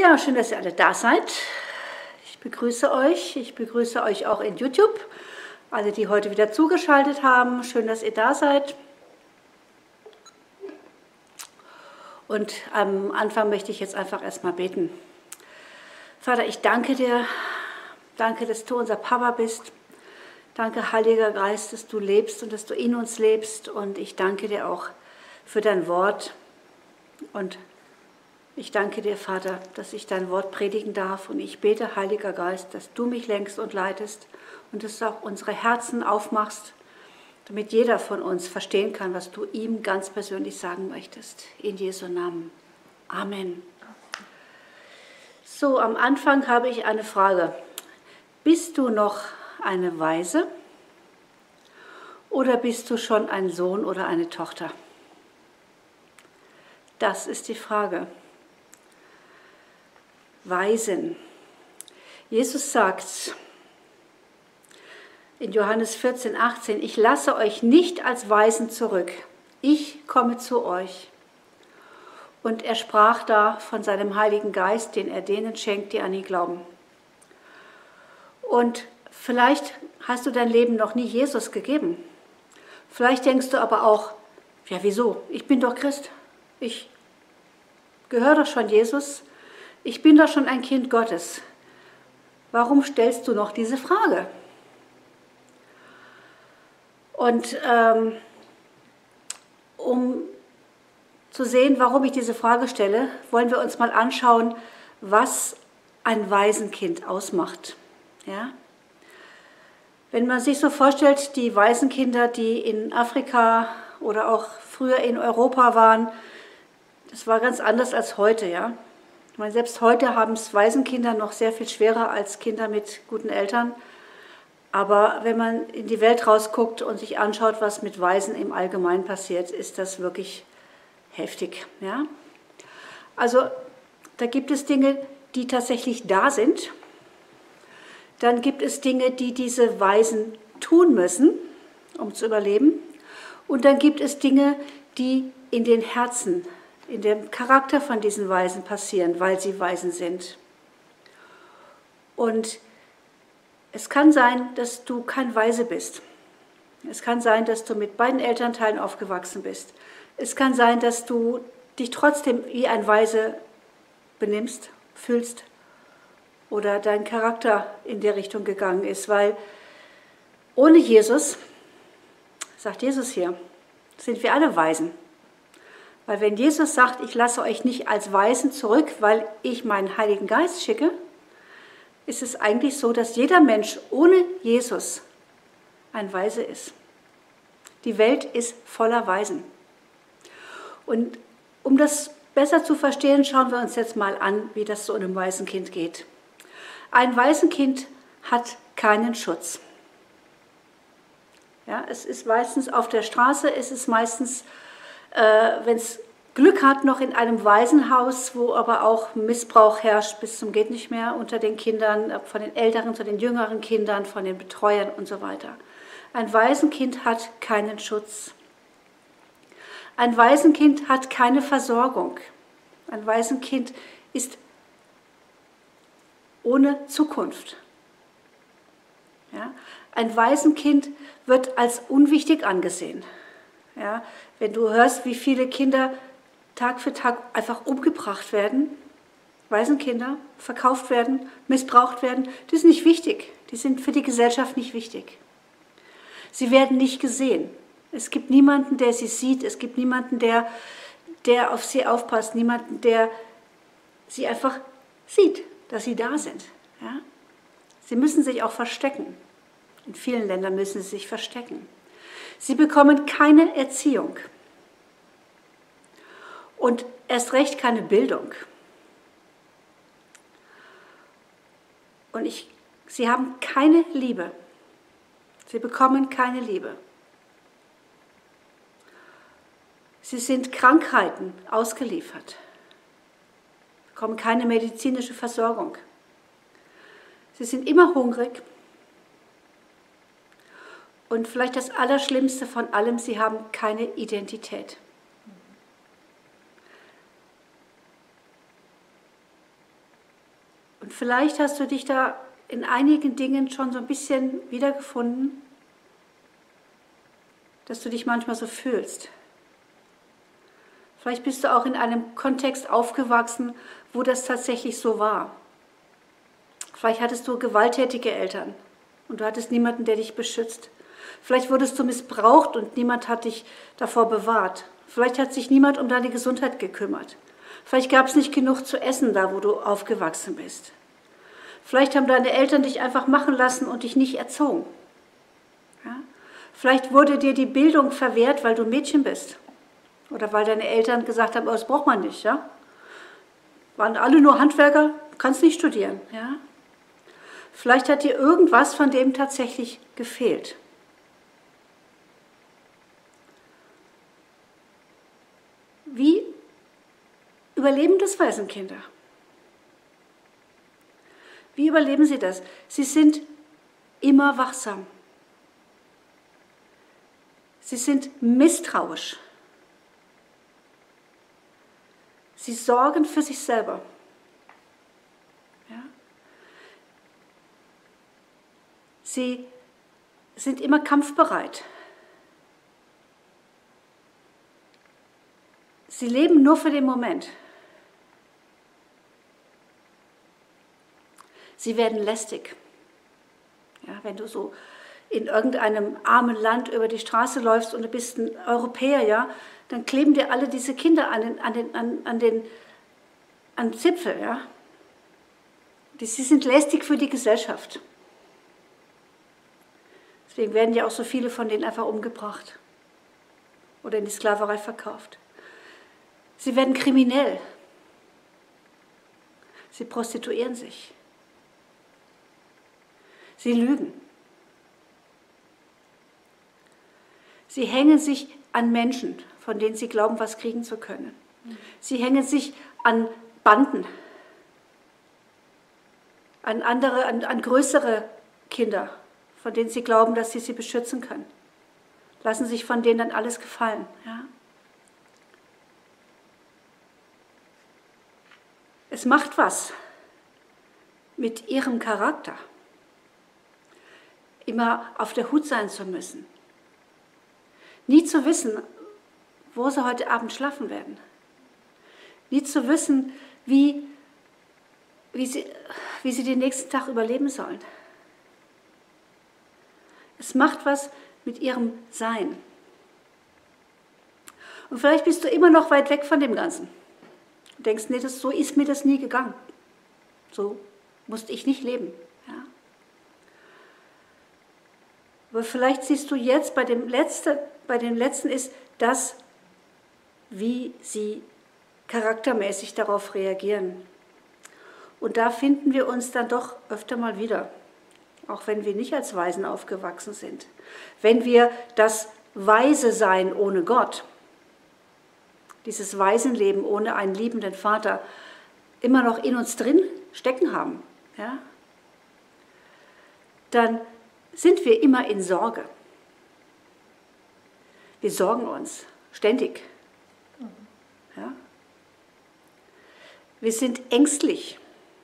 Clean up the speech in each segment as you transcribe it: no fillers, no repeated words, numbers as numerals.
Ja, schön, dass ihr alle da seid. Ich begrüße euch auch in YouTube. Alle, die heute wieder zugeschaltet haben, schön, dass ihr da seid. Und am Anfang möchte ich jetzt einfach erstmal beten. Vater, ich danke dir, danke, dass du unser Papa bist. Danke, Heiliger Geist, dass du lebst und dass du in uns lebst. Und ich danke dir auch für dein Wort. Und ich danke dir, Vater, dass ich dein Wort predigen darf. Und ich bete, Heiliger Geist, dass du mich lenkst und leitest und dass du auch unsere Herzen aufmachst, damit jeder von uns verstehen kann, was du ihm ganz persönlich sagen möchtest. In Jesu Namen. Amen. So, am Anfang habe ich eine Frage. Bist du noch eine Waise oder bist du schon ein Sohn oder eine Tochter? Das ist die Frage. Waisen. Jesus sagt in Johannes 14, 18, ich lasse euch nicht als Waisen zurück, ich komme zu euch. Und er sprach da von seinem Heiligen Geist, den er denen schenkt, die an ihn glauben. Und vielleicht hast du dein Leben noch nie Jesus gegeben. Vielleicht denkst du aber auch, ja wieso, ich bin doch Christ, ich gehöre doch schon Jesus. Ich bin doch schon ein Kind Gottes. Warum stellst du noch diese Frage? Und um zu sehen, warum ich diese Frage stelle, wollen wir uns mal anschauen, was ein Waisenkind ausmacht. Ja? Wenn man sich so vorstellt, die Waisenkinder, die in Afrika oder auch früher in Europa waren, das war ganz anders als heute, ja. Ich meine, selbst heute haben es Waisenkinder noch sehr viel schwerer als Kinder mit guten Eltern. Aber wenn man in die Welt rausguckt und sich anschaut, was mit Waisen im Allgemeinen passiert, ist das wirklich heftig. Ja? Also da gibt es Dinge, die tatsächlich da sind. Dann gibt es Dinge, die diese Waisen tun müssen, um zu überleben. Und dann gibt es Dinge, die in den Herzen in dem Charakter von diesen Waisen passieren, weil sie Waisen sind. Und es kann sein, dass du kein Waise bist. Es kann sein, dass du mit beiden Elternteilen aufgewachsen bist. Es kann sein, dass du dich trotzdem wie ein Waise benimmst, fühlst oder dein Charakter in der Richtung gegangen ist, weil ohne Jesus, sagt Jesus hier, sind wir alle Waisen. Weil wenn Jesus sagt, ich lasse euch nicht als Waisen zurück, weil ich meinen Heiligen Geist schicke, ist es eigentlich so, dass jeder Mensch ohne Jesus ein Waise ist. Die Welt ist voller Waisen. Und um das besser zu verstehen, schauen wir uns jetzt mal an, wie das so einem Waisenkind geht. Ein Waisenkind hat keinen Schutz. Ja, es ist meistens auf der Straße, es ist meistens wenn es Glück hat, noch in einem Waisenhaus, wo aber auch Missbrauch herrscht bis zum geht nicht mehr unter den Kindern, von den älteren zu den jüngeren Kindern, von den Betreuern und so weiter. Ein Waisenkind hat keinen Schutz. Ein Waisenkind hat keine Versorgung. Ein Waisenkind ist ohne Zukunft. Ja? Ein Waisenkind wird als unwichtig angesehen. Ja, wenn du hörst, wie viele Kinder Tag für Tag einfach umgebracht werden, Waisenkinder, verkauft werden, missbraucht werden, die sind nicht wichtig. Die sind für die Gesellschaft nicht wichtig. Sie werden nicht gesehen. Es gibt niemanden, der sie sieht. Es gibt niemanden, der auf sie aufpasst. Niemanden, der sie einfach sieht, dass sie da sind. Ja? Sie müssen sich auch verstecken. In vielen Ländern müssen sie sich verstecken. Sie bekommen keine Erziehung und erst recht keine Bildung. Und sie haben keine Liebe. Sie bekommen keine Liebe. Sie sind Krankheiten ausgeliefert, bekommen keine medizinische Versorgung. Sie sind immer hungrig. Und vielleicht das Allerschlimmste von allem, sie haben keine Identität. Und vielleicht hast du dich da in einigen Dingen schon so ein bisschen wiedergefunden, dass du dich manchmal so fühlst. Vielleicht bist du auch in einem Kontext aufgewachsen, wo das tatsächlich so war. Vielleicht hattest du gewalttätige Eltern und du hattest niemanden, der dich beschützt. Vielleicht wurdest du missbraucht und niemand hat dich davor bewahrt. Vielleicht hat sich niemand um deine Gesundheit gekümmert. Vielleicht gab es nicht genug zu essen da, wo du aufgewachsen bist. Vielleicht haben deine Eltern dich einfach machen lassen und dich nicht erzogen. Ja? Vielleicht wurde dir die Bildung verwehrt, weil du Mädchen bist. Oder weil deine Eltern gesagt haben, oh, das braucht man nicht. Ja? Waren alle nur Handwerker, du kannst nicht studieren. Ja? Vielleicht hat dir irgendwas von dem tatsächlich gefehlt. Wie überleben das Waisenkinder? Wie überleben sie das? Sie sind immer wachsam. Sie sind misstrauisch. Sie sorgen für sich selber. Ja? Sie sind immer kampfbereit. Sie leben nur für den Moment. Sie werden lästig. Ja, wenn du so in irgendeinem armen Land über die Straße läufst und du bist ein Europäer, ja, dann kleben dir alle diese Kinder an den Zipfel. Ja. Sie sind lästig für die Gesellschaft. Deswegen werden ja auch so viele von denen einfach umgebracht oder in die Sklaverei verkauft. Sie werden kriminell. Sie prostituieren sich. Sie lügen. Sie hängen sich an Menschen, von denen sie glauben, was kriegen zu können. Sie hängen sich an Banden, an größere Kinder, von denen sie glauben, dass sie beschützen können. Lassen sich von denen dann alles gefallen. Ja? Es macht was mit ihrem Charakter, immer auf der Hut sein zu müssen. Nie zu wissen, wo sie heute Abend schlafen werden. Nie zu wissen, wie sie den nächsten Tag überleben sollen. Es macht was mit ihrem Sein. Und vielleicht bist du immer noch weit weg von dem Ganzen. Du denkst, nee, so ist mir das nie gegangen. So musste ich nicht leben. Ja? Aber vielleicht siehst du jetzt, bei den Letzten ist das, wie sie charaktermäßig darauf reagieren. Und da finden wir uns dann doch öfter mal wieder, auch wenn wir nicht als Waisen aufgewachsen sind. Wenn wir das Waise-Sein ohne Gott, dieses Waisenleben ohne einen liebenden Vater, immer noch in uns drin stecken haben, ja, dann sind wir immer in Sorge. Wir sorgen uns ständig. Ja? Wir sind ängstlich.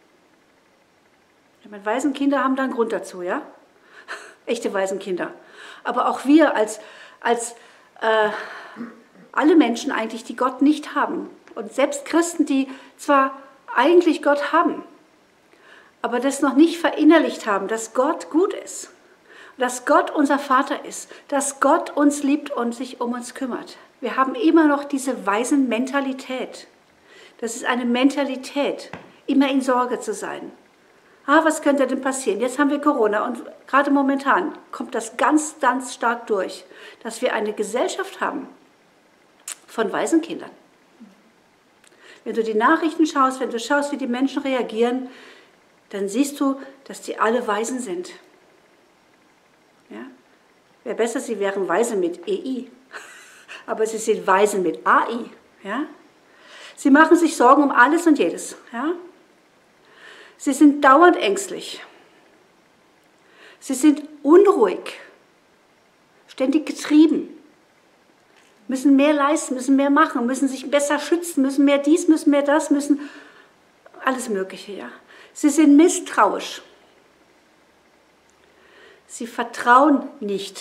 Ich meine, Waisenkinder haben da einen Grund dazu, ja? Echte Waisenkinder. Aber auch wir als alle Menschen eigentlich, die Gott nicht haben. Und selbst Christen, die zwar eigentlich Gott haben, aber das noch nicht verinnerlicht haben, dass Gott gut ist. Dass Gott unser Vater ist, dass Gott uns liebt und sich um uns kümmert. Wir haben immer noch diese Waisenmentalität. Das ist eine Mentalität, immer in Sorge zu sein. Was könnte denn passieren? Jetzt haben wir Corona und gerade momentan kommt das ganz, ganz stark durch, dass wir eine Gesellschaft haben von Waisenkindern. Wenn du die Nachrichten schaust, wenn du schaust, wie die Menschen reagieren, dann siehst du, dass die alle Waisen sind. Ja? Wäre besser, sie wären Waise mit EI, aber sie sind Waisen mit AI. Ja? Sie machen sich Sorgen um alles und jedes. Ja? Sie sind dauernd ängstlich. Sie sind unruhig, ständig getrieben, müssen mehr leisten, müssen mehr machen, müssen sich besser schützen, müssen mehr dies, müssen mehr das, müssen alles Mögliche. Ja? Sie sind misstrauisch. Sie vertrauen nicht.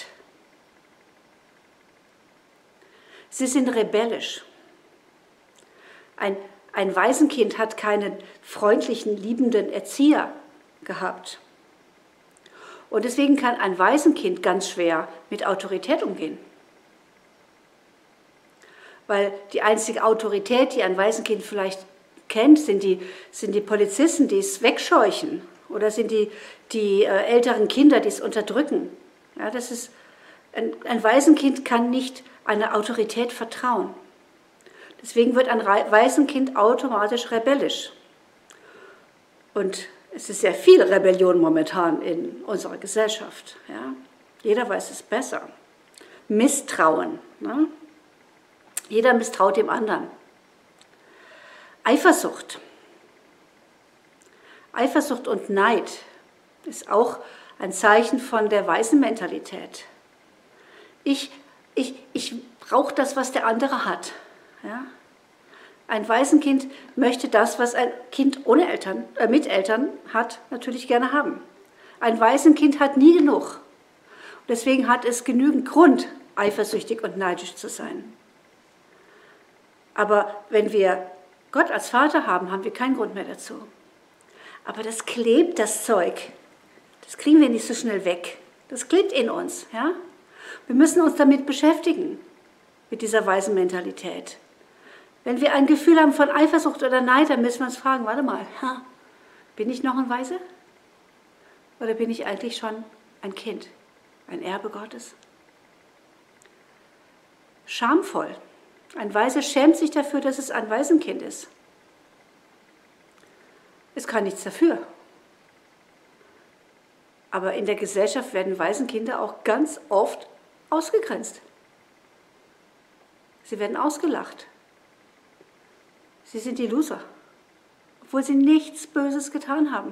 Sie sind rebellisch. Ein Waisenkind hat keinen freundlichen, liebenden Erzieher gehabt. Und deswegen kann ein Waisenkind ganz schwer mit Autorität umgehen. Weil die einzige Autorität, die ein Waisenkind vielleicht kennt, sind die Polizisten, die es wegscheuchen. Oder sind die älteren Kinder, die es unterdrücken. Ja, das ist, ein Waisenkind kann nicht einer Autorität vertrauen. Deswegen wird ein Waisenkind automatisch rebellisch. Und es ist sehr viel Rebellion momentan in unserer Gesellschaft. Ja? Jeder weiß es besser. Misstrauen. Ne? Jeder misstraut dem anderen. Eifersucht. Eifersucht und Neid ist auch ein Zeichen von der Waisenmentalität. Ich brauche das, was der andere hat. Ja? Ein Waisenkind möchte das, was ein Kind mit Eltern hat, natürlich gerne haben. Ein Waisenkind hat nie genug. Deswegen hat es genügend Grund, eifersüchtig und neidisch zu sein. Aber wenn wir Gott als Vater haben, haben wir keinen Grund mehr dazu. Aber das klebt, das Zeug. Das kriegen wir nicht so schnell weg. Das klebt in uns. Ja? Wir müssen uns damit beschäftigen, mit dieser Waisenmentalität. Wenn wir ein Gefühl haben von Eifersucht oder Neid, dann müssen wir uns fragen, warte mal, bin ich noch ein Weise? Oder bin ich eigentlich schon ein Kind, ein Erbe Gottes? Schamvoll. Ein Weiser schämt sich dafür, dass es ein Waisenkind ist. Es kann nichts dafür. Aber in der Gesellschaft werden Waisenkinder auch ganz oft ausgegrenzt. Sie werden ausgelacht. Sie sind die Loser, obwohl sie nichts Böses getan haben.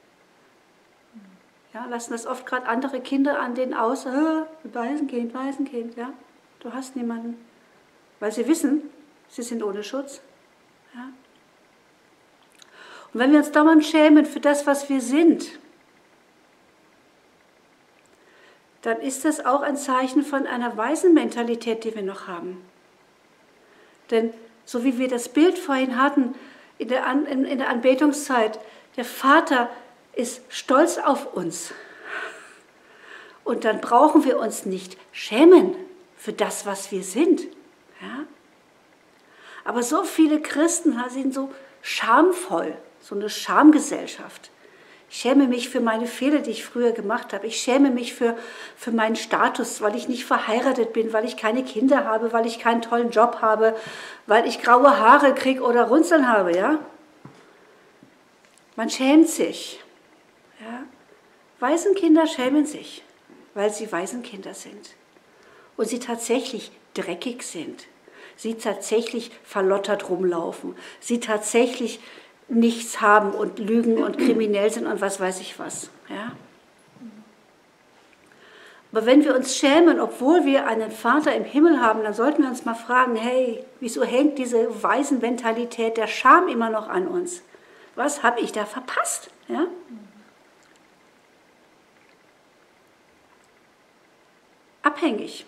Ja, lassen das oft gerade andere Kinder an denen aus, Waisenkind, ja, du hast niemanden. Weil sie wissen, sie sind ohne Schutz. Ja. Und wenn wir uns dauernd schämen für das, was wir sind, dann ist das auch ein Zeichen von einer Waisenmentalität, die wir noch haben. Denn so wie wir das Bild vorhin hatten in der Anbetungszeit, der Vater ist stolz auf uns. Und dann brauchen wir uns nicht schämen für das, was wir sind. Ja? Aber so viele Christen sind so schamvoll, so eine Schamgesellschaft. Ich schäme mich für meine Fehler, die ich früher gemacht habe. Ich schäme mich für meinen Status, weil ich nicht verheiratet bin, weil ich keine Kinder habe, weil ich keinen tollen Job habe, weil ich graue Haare kriege oder Runzeln habe. Ja? Man schämt sich. Ja? Waisenkinder schämen sich, weil sie Waisenkinder sind. Und sie tatsächlich dreckig sind. Sie tatsächlich verlottert rumlaufen. Sie tatsächlich nichts haben und lügen und kriminell sind und was weiß ich was. Ja? Aber wenn wir uns schämen, obwohl wir einen Vater im Himmel haben, dann sollten wir uns mal fragen, hey, wieso hängt diese Waisenmentalität der Scham immer noch an uns? Was habe ich da verpasst? Ja? Abhängig.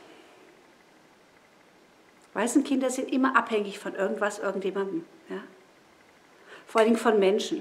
Waisenkinder sind immer abhängig von irgendwas, irgendjemandem. Ja? Vor allem von Menschen.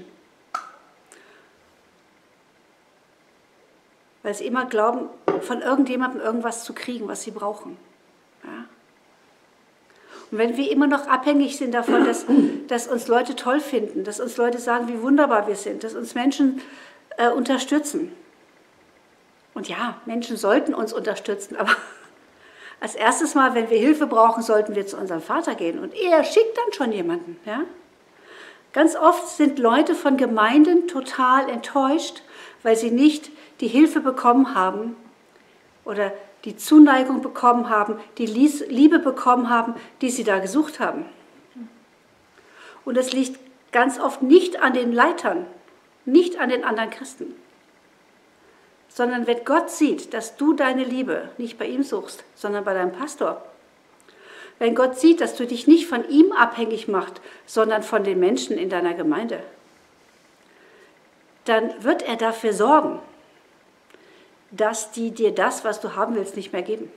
Weil sie immer glauben, von irgendjemandem irgendwas zu kriegen, was sie brauchen. Ja? Und wenn wir immer noch abhängig sind davon, dass uns Leute toll finden, dass uns Leute sagen, wie wunderbar wir sind, dass uns Menschen unterstützen. Und ja, Menschen sollten uns unterstützen, aber als erstes Mal, wenn wir Hilfe brauchen, sollten wir zu unserem Vater gehen. Und er schickt dann schon jemanden. Ja? Ganz oft sind Leute von Gemeinden total enttäuscht, weil sie nicht die Hilfe bekommen haben oder die Zuneigung bekommen haben, die Liebe bekommen haben, die sie da gesucht haben. Und das liegt ganz oft nicht an den Leitern, nicht an den anderen Christen, sondern wenn Gott sieht, dass du deine Liebe nicht bei ihm suchst, sondern bei deinem Pastor, wenn Gott sieht, dass du dich nicht von ihm abhängig machst, sondern von den Menschen in deiner Gemeinde, dann wird er dafür sorgen, dass die dir das, was du haben willst, nicht mehr geben.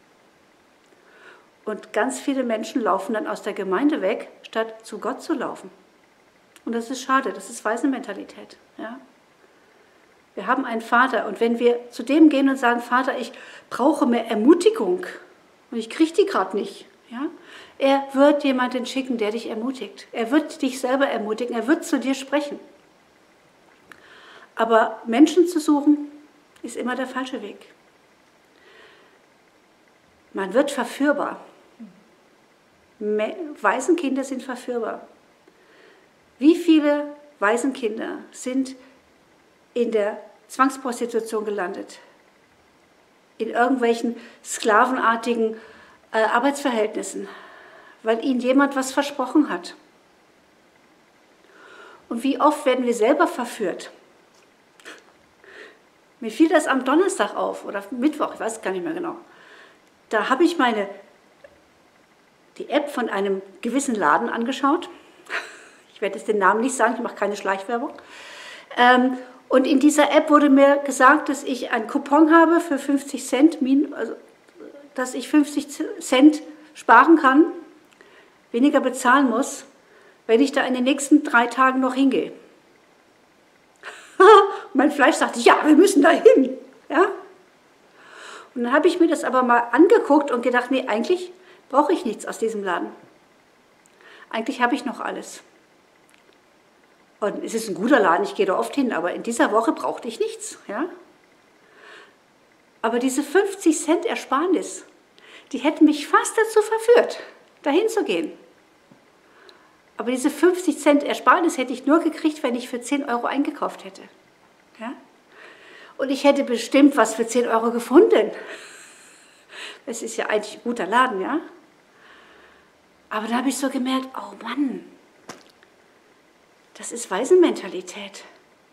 Und ganz viele Menschen laufen dann aus der Gemeinde weg, statt zu Gott zu laufen. Und das ist schade, das ist Waisenmentalität. Ja? Wir haben einen Vater und wenn wir zu dem gehen und sagen, Vater, ich brauche mehr Ermutigung und ich kriege die gerade nicht, ja? Er wird jemanden schicken, der dich ermutigt. Er wird dich selber ermutigen, er wird zu dir sprechen. Aber Menschen zu suchen, ist immer der falsche Weg. Man wird verführbar. Waisenkinder sind verführbar. Wie viele Waisenkinder sind in der Zwangsprostitution gelandet? In irgendwelchen sklavenartigen Arbeitsverhältnissen, weil ihnen jemand was versprochen hat. Und wie oft werden wir selber verführt? Mir fiel das am Donnerstag auf oder Mittwoch, ich weiß gar nicht mehr genau. Da habe ich die App von einem gewissen Laden angeschaut. Ich werde jetzt den Namen nicht sagen, ich mache keine Schleichwerbung. Und in dieser App wurde mir gesagt, dass ich einen Coupon habe für 50 Cent, also, dass ich 50 Cent sparen kann, weniger bezahlen muss, wenn ich da in den nächsten 3 Tagen noch hingehe. Mein Fleisch sagte, ja, wir müssen da hin. Ja? Und dann habe ich mir das aber mal angeguckt und gedacht, nee, eigentlich brauche ich nichts aus diesem Laden. Eigentlich habe ich noch alles. Und es ist ein guter Laden, ich gehe da oft hin, aber in dieser Woche brauchte ich nichts. Ja? Aber diese 50 Cent Ersparnis, die hätten mich fast dazu verführt, dahin zu gehen. Aber diese 50 Cent Ersparnis hätte ich nur gekriegt, wenn ich für 10 Euro eingekauft hätte. Ja? Und ich hätte bestimmt was für 10 Euro gefunden. Es ist ja eigentlich ein guter Laden, ja? Aber da habe ich so gemerkt, oh Mann, das ist Waisenmentalität.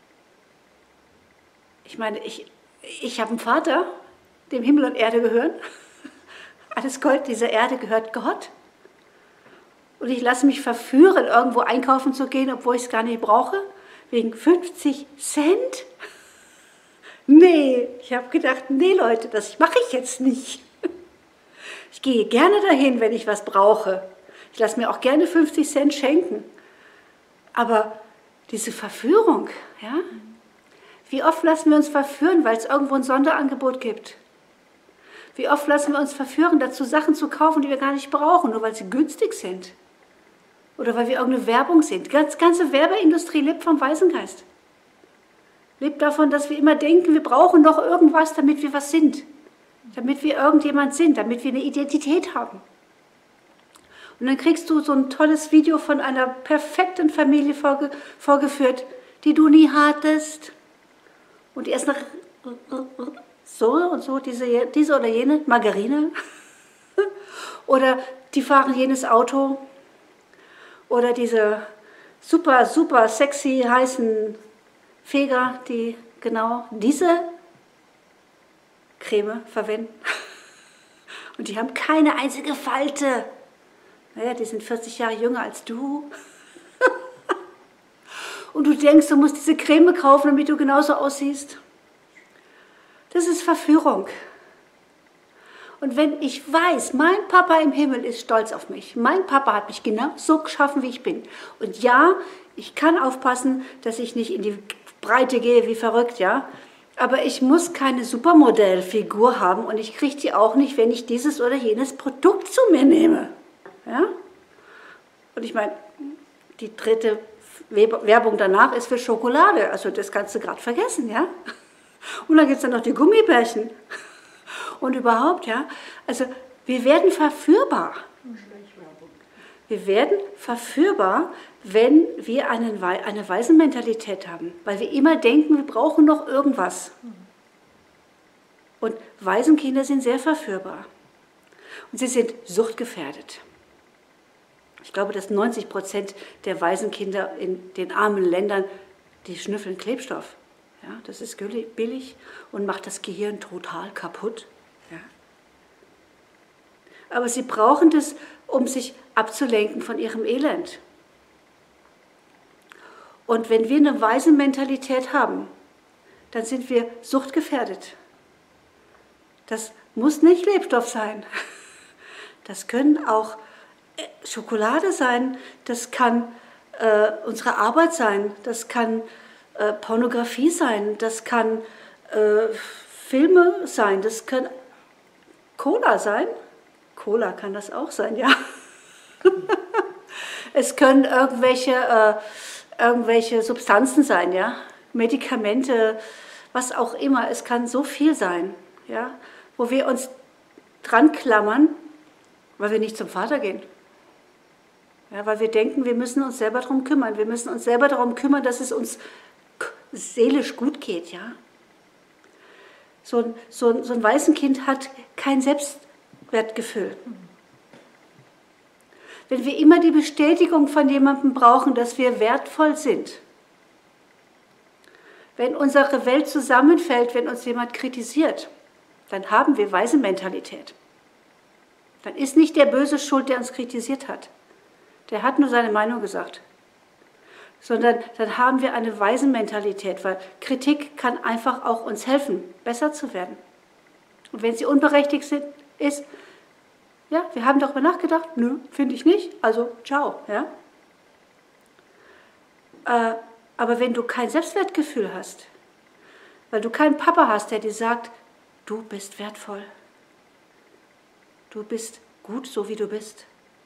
Ich meine, ich habe einen Vater, dem Himmel und Erde gehören. Alles Gold dieser Erde gehört Gott. Und ich lasse mich verführen, irgendwo einkaufen zu gehen, obwohl ich es gar nicht brauche, wegen 50 Cent. Nee, ich habe gedacht, nee Leute, das mache ich jetzt nicht. Ich gehe gerne dahin, wenn ich was brauche. Ich lasse mir auch gerne 50 Cent schenken. Aber diese Verführung, ja? Wie oft lassen wir uns verführen, weil es irgendwo ein Sonderangebot gibt? Wie oft lassen wir uns verführen, dazu Sachen zu kaufen, die wir gar nicht brauchen, nur weil sie günstig sind? Oder weil wir irgendeine Werbung sind. Die ganze Werbeindustrie lebt vom Waisengeist. Lebt davon, dass wir immer denken, wir brauchen noch irgendwas, damit wir was sind. Damit wir irgendjemand sind, damit wir eine Identität haben. Und dann kriegst du so ein tolles Video von einer perfekten Familie vorgeführt, die du nie hattest. Und erst nach so und so, diese oder jene Margarine. Oder die fahren jenes Auto. Oder diese super, super sexy, heißen Feger, die genau diese Creme verwenden. Und die haben keine einzige Falte. Naja, die sind 40 Jahre jünger als du. Und du denkst, du musst diese Creme kaufen, damit du genauso aussiehst. Das ist Verführung. Und wenn ich weiß, mein Papa im Himmel ist stolz auf mich. Mein Papa hat mich genau so geschaffen, wie ich bin. Und ja, ich kann aufpassen, dass ich nicht in die Breite gehe wie verrückt, ja. Aber ich muss keine Supermodellfigur haben und ich kriege die auch nicht, wenn ich dieses oder jenes Produkt zu mir nehme. Ja? Und ich meine, die dritte Werbung danach ist für Schokolade. Also das kannst du gerade vergessen, ja. Und dann gibt es dann noch die Gummibärchen. Und überhaupt, ja, also wir werden verführbar. Wir werden verführbar, wenn wir eine Waisenmentalität haben, weil wir immer denken, wir brauchen noch irgendwas. Und Waisenkinder sind sehr verführbar. Und sie sind suchtgefährdet. Ich glaube, dass 90% der Waisenkinder in den armen Ländern, die schnüffeln Klebstoff. Ja, das ist billig und macht das Gehirn total kaputt. Ja. Aber sie brauchen das, um sich abzulenken von ihrem Elend. Und wenn wir eine weise Mentalität haben, dann sind wir suchtgefährdet. Das muss nicht Lebstoff sein. Das können auch Schokolade sein, das kann unsere Arbeit sein, das kann Pornografie sein, das kann Filme sein, das kann Cola sein. Cola kann das auch sein, ja. Es können irgendwelche Substanzen sein, ja, Medikamente, was auch immer. Es kann so viel sein, ja, wo wir uns dran klammern, weil wir nicht zum Vater gehen. Ja, weil wir denken, wir müssen uns selber darum kümmern. Wir müssen uns selber darum kümmern, dass es uns seelisch gut geht, ja. So ein Waisenkind hat kein Selbstwertgefühl. Wenn wir immer die Bestätigung von jemandem brauchen, dass wir wertvoll sind, wenn unsere Welt zusammenfällt, wenn uns jemand kritisiert, dann haben wir weise Mentalität. Dann ist nicht der Böse schuld, der uns kritisiert hat. Der hat nur seine Meinung gesagt. Sondern dann haben wir eine weise Mentalität, weil Kritik kann einfach auch uns helfen, besser zu werden. Und wenn sie unberechtigt ist, ja, wir haben darüber nachgedacht, nö, finde ich nicht, also ciao. Ja? Aber wenn du kein Selbstwertgefühl hast, weil du keinen Papa hast, der dir sagt, du bist wertvoll, du bist gut, so wie du bist,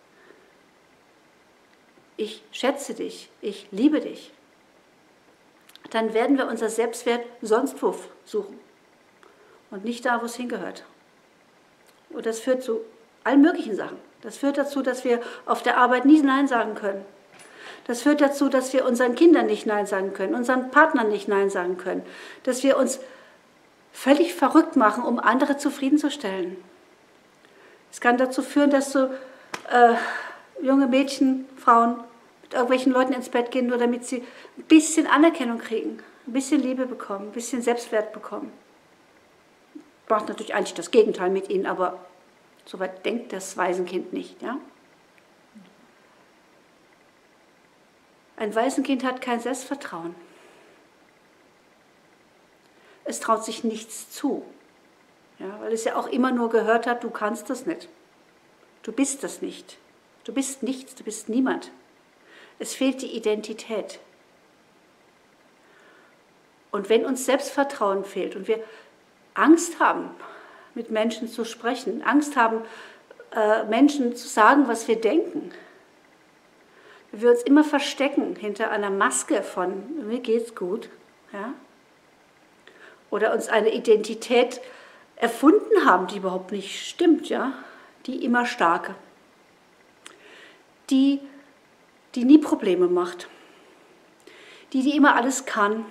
ich schätze dich, ich liebe dich, dann werden wir unser Selbstwert sonst wo suchen und nicht da, wo es hingehört. Und das führt zu allen möglichen Sachen. Das führt dazu, dass wir auf der Arbeit nie Nein sagen können. Das führt dazu, dass wir unseren Kindern nicht Nein sagen können, unseren Partnern nicht Nein sagen können, dass wir uns völlig verrückt machen, um andere zufriedenzustellen. Es kann dazu führen, dass so junge Mädchen, Frauen mit irgendwelchen Leuten ins Bett gehen, nur damit sie ein bisschen Anerkennung kriegen, ein bisschen Liebe bekommen, ein bisschen Selbstwert bekommen. Macht natürlich eigentlich das Gegenteil mit ihnen, aber soweit denkt das Waisenkind nicht. Ja? Ein Waisenkind hat kein Selbstvertrauen. Es traut sich nichts zu, ja, weil es ja auch immer nur gehört hat, du kannst das nicht. Du bist das nicht. Du bist nichts, du bist niemand. Es fehlt die Identität. Und wenn uns Selbstvertrauen fehlt und wir Angst haben, mit Menschen zu sprechen, Angst haben, Menschen zu sagen, was wir denken, wenn wir uns immer verstecken hinter einer Maske von mir geht's gut, ja, oder uns eine Identität erfunden haben, die überhaupt nicht stimmt, ja, die immer starke, die nie Probleme macht, die immer alles kann,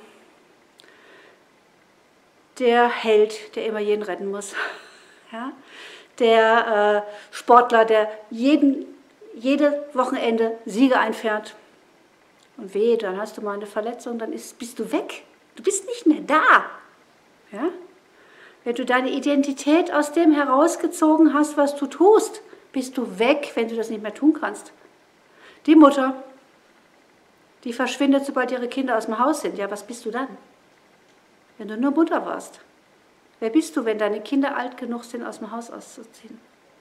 der Held, der immer jeden retten muss, ja, der Sportler, der jede Wochenende Siege einfährt. Und wehe, dann hast du mal eine Verletzung, dann bist du weg. Du bist nicht mehr da. Ja? Wenn du deine Identität aus dem herausgezogen hast, was du tust, bist du weg, wenn du das nicht mehr tun kannst. Die Mutter, die verschwindet, sobald ihre Kinder aus dem Haus sind. Ja, was bist du dann? Wenn du nur Mutter warst. Wer bist du, wenn deine Kinder alt genug sind, aus dem Haus auszuziehen?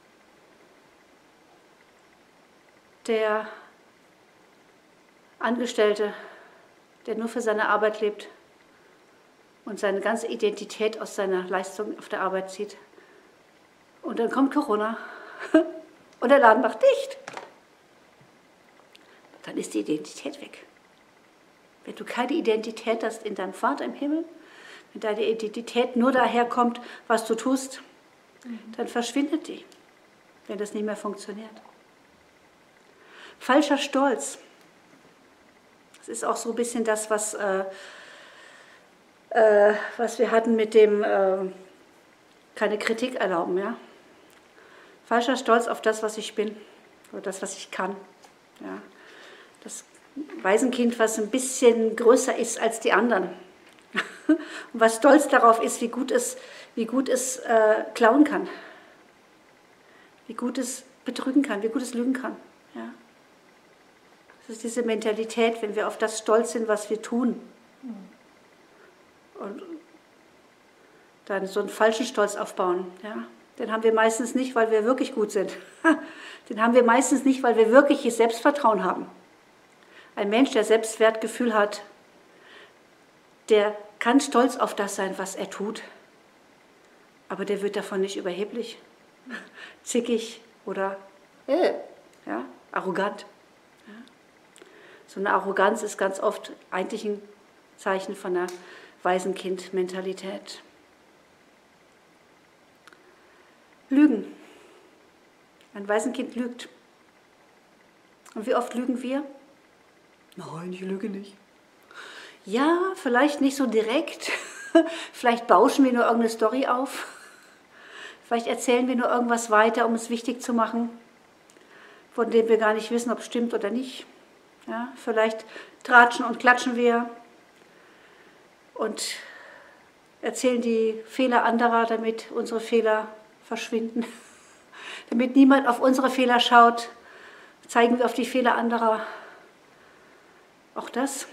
Der Angestellte, der nur für seine Arbeit lebt und seine ganze Identität aus seiner Leistung auf der Arbeit zieht. Und dann kommt Corona und der Laden macht dicht. Dann ist die Identität weg. Wenn du keine Identität hast in deinem Vater im Himmel, wenn deine Identität nur daher kommt, was du tust, dann verschwindet die, wenn das nicht mehr funktioniert. Falscher Stolz. Das ist auch so ein bisschen das, was wir hatten mit dem keine Kritik erlauben. Ja? Falscher Stolz auf das, was ich bin oder das, was ich kann. Ja? Das Waisenkind, was ein bisschen größer ist als die anderen. Und was stolz darauf ist, wie gut es klauen kann. Wie gut es betrügen kann, wie gut es lügen kann. Ja? Es Das ist diese Mentalität, wenn wir auf das stolz sind, was wir tun. Und dann so einen falschen Stolz aufbauen. Ja? Den haben wir meistens nicht, weil wir wirklich gut sind. Den haben wir meistens nicht, weil wir wirkliches Selbstvertrauen haben. Ein Mensch, der Selbstwertgefühl hat, der kann stolz auf das sein, was er tut. Aber der wird davon nicht überheblich, zickig oder ja, arrogant. Ja? So eine Arroganz ist ganz oft eigentlich ein Zeichen von einer Waisenkind-Mentalität. Lügen. Ein Waisenkind lügt. Und wie oft lügen wir? Nein, ich lüge nicht. Ja, vielleicht nicht so direkt. Vielleicht bauschen wir nur irgendeine Story auf. Vielleicht erzählen wir nur irgendwas weiter, um es wichtig zu machen, von dem wir gar nicht wissen, ob es stimmt oder nicht. Ja, vielleicht tratschen und klatschen wir und erzählen die Fehler anderer, damit unsere Fehler verschwinden. Damit niemand auf unsere Fehler schaut, zeigen wir auf die Fehler anderer. Auch das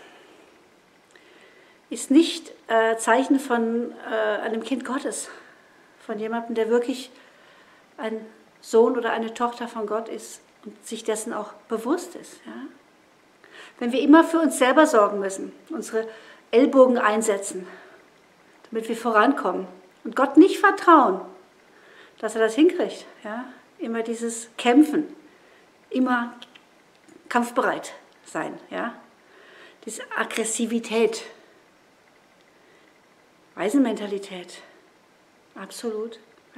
ist nicht Zeichen von einem Kind Gottes, von jemandem, der wirklich ein Sohn oder eine Tochter von Gott ist und sich dessen auch bewusst ist. Ja? Wenn wir immer für uns selber sorgen müssen, unsere Ellbogen einsetzen, damit wir vorankommen und Gott nicht vertrauen, dass er das hinkriegt. Ja? Immer dieses Kämpfen, immer kampfbereit sein. Ja? Diese Aggressivität, Waisenmentalität, absolut.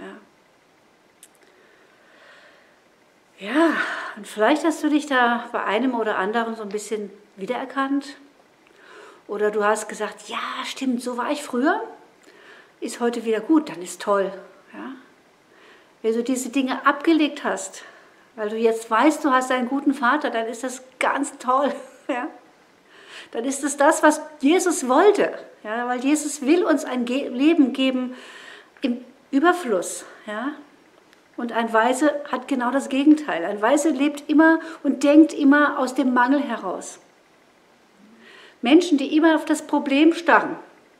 Ja. Ja, und vielleicht hast du dich da bei einem oder anderen so ein bisschen wiedererkannt. Oder du hast gesagt, ja, stimmt, so war ich früher, ist heute wieder gut, dann ist toll. Ja? Wenn du diese Dinge abgelegt hast, weil du jetzt weißt, du hast einen guten Vater, dann ist das ganz toll. Ja? Dann ist es das, was Jesus wollte. Ja? Weil Jesus will uns ein Leben geben im Überfluss. Ja? Und ein Weise hat genau das Gegenteil. Ein Weise lebt immer und denkt immer aus dem Mangel heraus. Menschen, die immer auf das Problem starren,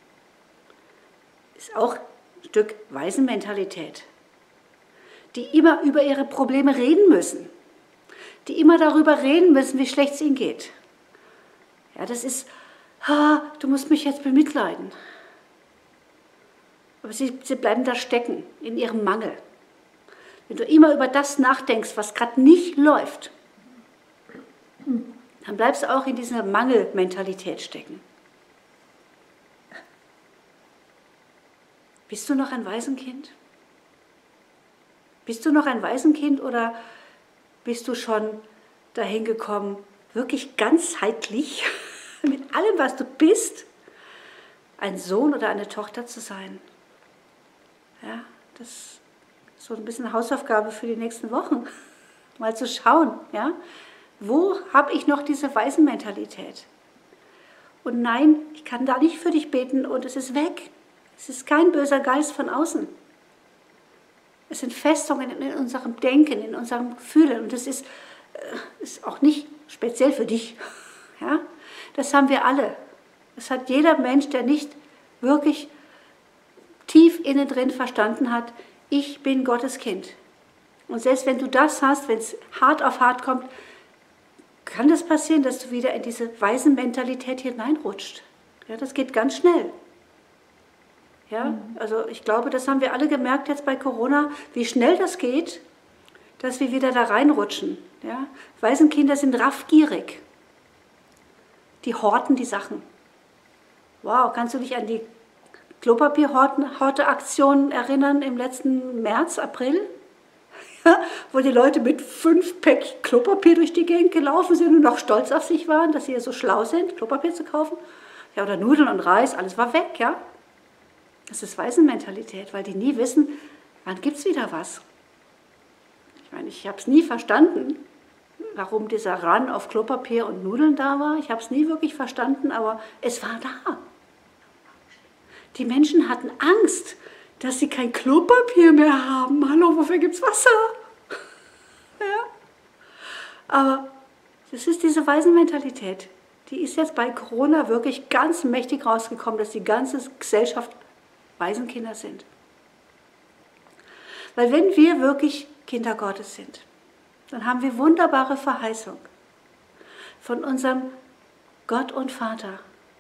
ist auch ein Stück Waisenmentalität. Die immer über ihre Probleme reden müssen. Die immer darüber reden müssen, wie schlecht es ihnen geht. Ja, das ist, du musst mich jetzt bemitleiden. Aber sie bleiben da stecken, in ihrem Mangel. Wenn du immer über das nachdenkst, was gerade nicht läuft, dann bleibst du auch in dieser Mangelmentalität stecken. Bist du noch ein Waisenkind? Bist du noch ein Waisenkind oder bist du schon dahin gekommen, wirklich ganzheitlich, mit allem, was du bist, ein Sohn oder eine Tochter zu sein? Ja, das ist so ein bisschen Hausaufgabe für die nächsten Wochen. Mal zu schauen, ja, wo habe ich noch diese Waisenmentalität? Und nein, ich kann da nicht für dich beten und es ist weg. Es ist kein böser Geist von außen. Es sind Festungen in unserem Denken, in unserem Fühlen. Und das ist auch nicht speziell für dich. Ja? Das haben wir alle. Das hat jeder Mensch, der nicht wirklich tief innen drin verstanden hat, ich bin Gottes Kind. Und selbst wenn du das hast, wenn es hart auf hart kommt, kann das passieren, dass du wieder in diese Waisenmentalität hineinrutscht. Ja, das geht ganz schnell. Ja, also ich glaube, das haben wir alle gemerkt jetzt bei Corona, wie schnell das geht, dass wir wieder da reinrutschen. Ja? Waisenkinder sind raffgierig. Die horten die Sachen. Wow, kannst du dich an die Klopapierhorte-Aktion erinnern im letzten März, April? Ja, wo die Leute mit 5 Päckchen Klopapier durch die Gegend gelaufen sind und noch stolz auf sich waren, dass sie ja so schlau sind, Klopapier zu kaufen. Ja, oder Nudeln und Reis, alles war weg, ja. Das ist Waisenmentalität, weil die nie wissen, wann gibt es wieder was. Ich meine, ich habe es nie verstanden, warum dieser Run auf Klopapier und Nudeln da war. Ich habe es nie wirklich verstanden, aber es war da. Die Menschen hatten Angst, dass sie kein Klopapier mehr haben. Hallo, wofür gibt es Wasser? Ja. Aber Das ist diese Waisenmentalität. Die ist jetzt bei Corona wirklich ganz mächtig rausgekommen, dass die ganze Gesellschaft Waisenkinder sind. Weil wenn wir wirklich Kinder Gottes sind, dann haben wir wunderbare Verheißung von unserem Gott und Vater.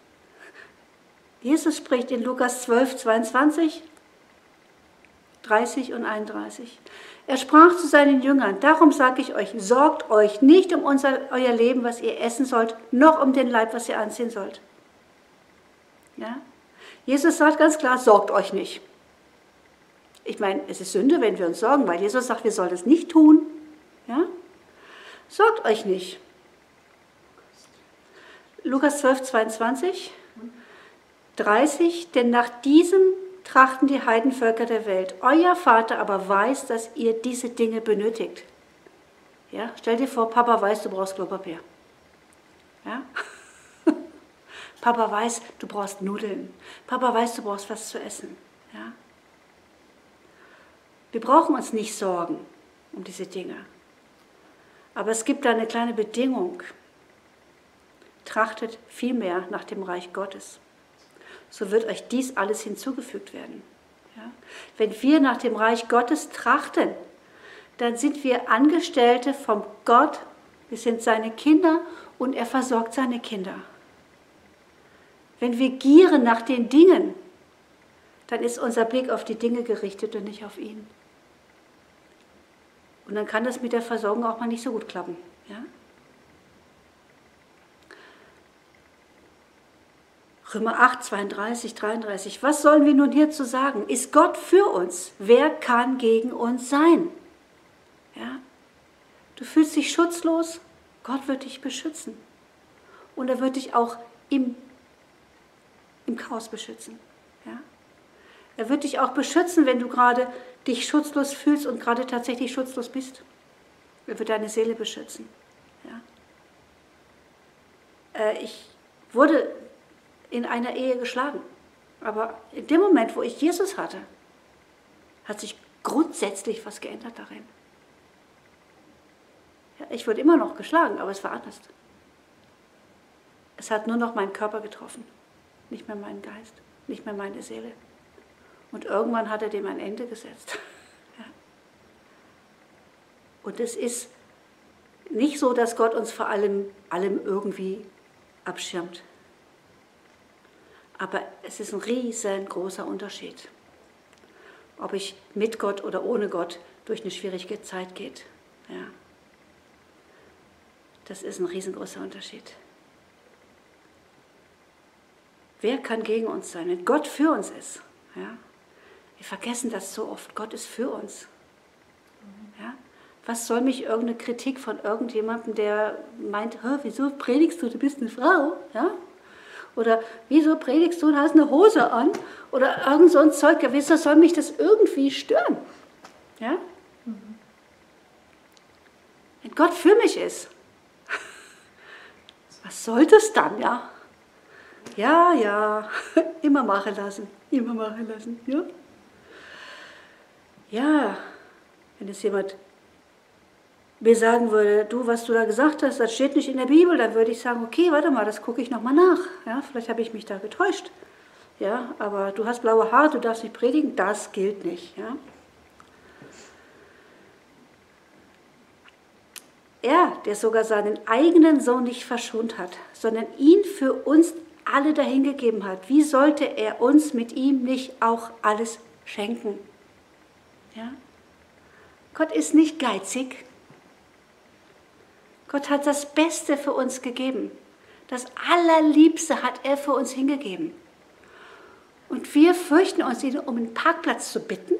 Jesus spricht in Lukas 12, 22, 30 und 31. Er sprach zu seinen Jüngern, darum sage ich euch, sorgt euch nicht um euer Leben, was ihr essen sollt, noch um den Leib, was ihr anziehen sollt. Ja? Jesus sagt ganz klar, sorgt euch nicht. Ich meine, es ist Sünde, wenn wir uns sorgen, weil Jesus sagt, wir sollen das nicht tun. Ja? Sorgt euch nicht. Lukas 12, 22, 30, denn nach diesem trachten die Heidenvölker der Welt. Euer Vater aber weiß, dass ihr diese Dinge benötigt. Ja? Stell dir vor, Papa weiß, du brauchst Klopapier. Ja? Papa weiß, du brauchst Nudeln. Papa weiß, du brauchst was zu essen. Ja? Wir brauchen uns nicht sorgen um diese Dinge. Aber es gibt da eine kleine Bedingung. Trachtet vielmehr nach dem Reich Gottes. So wird euch dies alles hinzugefügt werden. Ja? Wenn wir nach dem Reich Gottes trachten, dann sind wir Angestellte vom Gott, wir sind seine Kinder und er versorgt seine Kinder. Wenn wir gieren nach den Dingen, dann ist unser Blick auf die Dinge gerichtet und nicht auf ihn. Und dann kann das mit der Versorgung auch mal nicht so gut klappen. Ja? Römer 8, 32, 33. Was sollen wir nun hierzu sagen? Ist Gott für uns? Wer kann gegen uns sein? Ja? Du fühlst dich schutzlos? Gott wird dich beschützen. Und er wird dich auch im Chaos beschützen. Ja? Er wird dich auch beschützen, wenn du gerade dich schutzlos fühlst und gerade tatsächlich schutzlos bist. Er wird deine Seele beschützen. Ja? Ich wurde in einer Ehe geschlagen. Aber in dem Moment, wo ich Jesus hatte, hat sich grundsätzlich was geändert darin. Ja, ich wurde immer noch geschlagen, aber es war anders. Es hat nur noch meinen Körper getroffen, nicht mehr meinen Geist, nicht mehr meine Seele. Und irgendwann hat er dem ein Ende gesetzt. Ja. Und es ist nicht so, dass Gott uns vor allem irgendwie abschirmt. Aber es ist ein riesengroßer Unterschied, ob ich mit Gott oder ohne Gott durch eine schwierige Zeit geht. Ja. Das ist ein riesengroßer Unterschied. Wer kann gegen uns sein, wenn Gott für uns ist? Ja. Wir vergessen das so oft, Gott ist für uns. Ja. Was soll mich irgendeine Kritik von irgendjemandem, der meint, wieso predigst du bist eine Frau? Ja. Oder wieso predigst du und hast eine Hose an? Oder irgend so ein Zeug. Ja, wieso soll mich das irgendwie stören? Ja? Wenn Gott für mich ist, was soll das dann? Ja, ja, immer machen lassen. Immer machen lassen. Ja, ja, wenn es jemand mir sagen würde, du, was du da gesagt hast, das steht nicht in der Bibel, dann würde ich sagen, okay, warte mal, das gucke ich nochmal nach. Ja, vielleicht habe ich mich da getäuscht. Ja, aber du hast blaue Haare, du darfst nicht predigen, das gilt nicht. Ja. Er, der sogar seinen eigenen Sohn nicht verschont hat, sondern ihn für uns alle dahingegeben hat, wie sollte er uns mit ihm nicht auch alles schenken? Ja? Gott ist nicht geizig. Gott hat das Beste für uns gegeben. Das Allerliebste hat er für uns hingegeben. Und wir fürchten uns, ihn um einen Parkplatz zu bitten.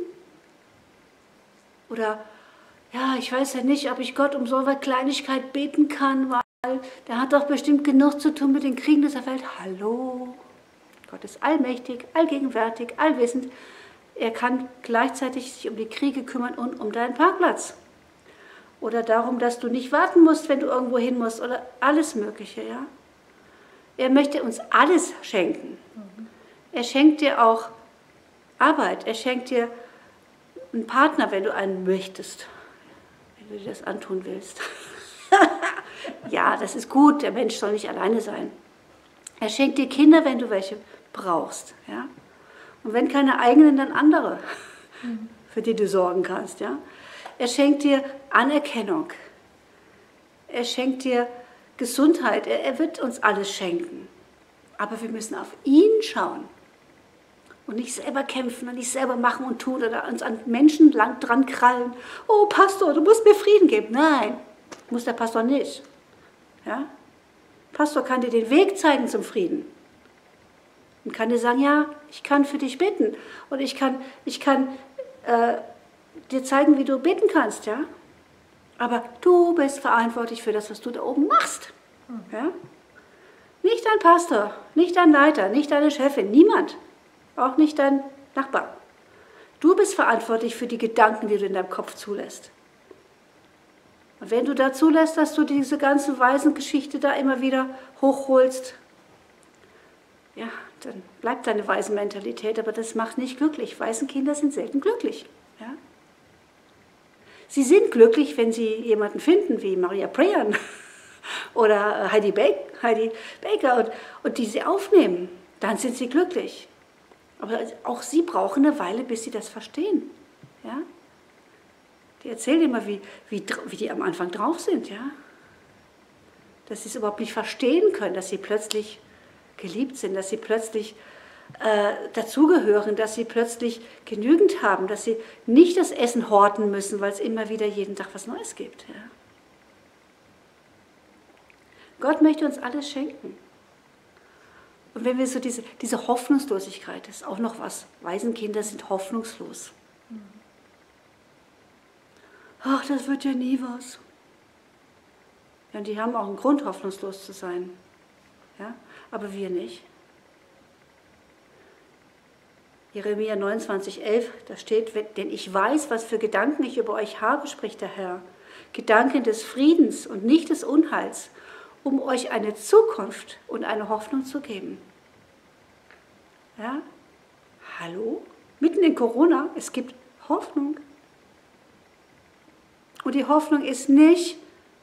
Oder, ja, ich weiß ja nicht, ob ich Gott um so eine Kleinigkeit beten kann, weil der hat doch bestimmt genug zu tun mit den Kriegen dieser Welt. Hallo, Gott ist allmächtig, allgegenwärtig, allwissend. Er kann gleichzeitig sich um die Kriege kümmern und um deinen Parkplatz. Oder darum, dass du nicht warten musst, wenn du irgendwo hin musst. Oder alles Mögliche, ja. Er möchte uns alles schenken. Er schenkt dir auch Arbeit. Er schenkt dir einen Partner, wenn du einen möchtest. Wenn du dir das antun willst. Ja, das ist gut, der Mensch soll nicht alleine sein. Er schenkt dir Kinder, wenn du welche brauchst. Ja? Und wenn keine eigenen, dann andere, für die du sorgen kannst. Ja? Er schenkt dir Anerkennung. Er schenkt dir Gesundheit. Er wird uns alles schenken. Aber wir müssen auf ihn schauen und nicht selber kämpfen und nicht selber machen und tun oder uns an Menschen lang dran krallen. Oh, Pastor, du musst mir Frieden geben. Nein, muss der Pastor nicht. Ja? Pastor kann dir den Weg zeigen zum Frieden. Und kann dir sagen, ja, ich kann für dich beten. Und ich kann dir zeigen, wie du beten kannst. Ja? Aber du bist verantwortlich für das, was du da oben machst. Ja? Nicht dein Pastor, nicht dein Leiter, nicht deine Chefin, niemand. Auch nicht dein Nachbar. Du bist verantwortlich für die Gedanken, die du in deinem Kopf zulässt. Und wenn du da zulässt, dass du diese ganze Waisengeschichte da immer wieder hochholst, ja, dann bleibt deine Waisenmentalität, aber das macht nicht glücklich. Waisenkinder sind selten glücklich. Ja? Sie sind glücklich, wenn sie jemanden finden wie Maria Prean oder Heidi Baker und die sie aufnehmen. Dann sind sie glücklich. Aber auch sie brauchen eine Weile, bis sie das verstehen. Ja? Die erzählen immer, wie die am Anfang drauf sind. Ja? Dass sie es überhaupt nicht verstehen können, dass sie plötzlich geliebt sind, dass sie plötzlich dazugehören, dass sie plötzlich genügend haben, dass sie nicht das Essen horten müssen, weil es immer wieder jeden Tag was Neues gibt. Ja? Gott möchte uns alles schenken. Und wenn wir so diese Hoffnungslosigkeit, das ist auch noch was, Waisenkinder sind hoffnungslos. Ach, das wird ja nie was. Ja, und die haben auch einen Grund, hoffnungslos zu sein. Ja? Aber wir nicht. Jeremia 29,11, da steht, denn ich weiß, was für Gedanken ich über euch habe, spricht der Herr. Gedanken des Friedens und nicht des Unheils, um euch eine Zukunft und eine Hoffnung zu geben. Ja? Hallo? Mitten in Corona, es gibt Hoffnung. Und die Hoffnung ist nicht,